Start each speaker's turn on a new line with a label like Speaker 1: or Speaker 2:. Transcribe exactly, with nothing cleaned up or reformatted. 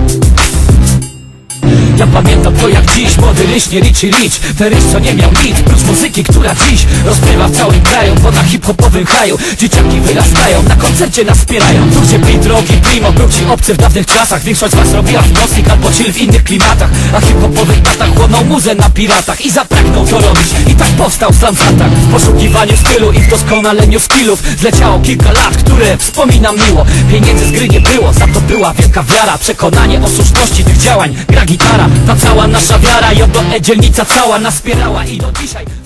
Speaker 1: Ja pamiętam to jak dziś, młody ryśnie Richie Rich. Ten ryś co nie miał nic, plus muzyki, która dziś rozpływa w całym kraju. Bo na hip-hopowym haju dzieciaki wyrastają, na koncercie nas wspierają. Tu gdzie beat, drogi, primo, był ci obcy w dawnych czasach. Większość z was robiła nocnik albo chill w innych klimatach. A hip-hopowych tatach chłonął muzę na piratach i zapragnął to robić. I tak powstał Slums Attack. W poszukiwaniu stylu i w doskonaleniu skillów zleciało kilka lat, które wspominam miło. Pieniędzy z gry nie było, za to była wielka wiara. Przekonanie o słuszności tych działań, gra gitara. Ta cała nasza wiara, jodo, e, dzielnica cała nas wspierała i do dzisiaj